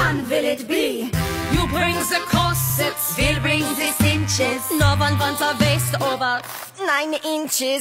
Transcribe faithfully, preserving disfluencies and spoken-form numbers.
one will it be? You bring the corsets, We'll bring the cinches. no one wants a waist over Nine inches.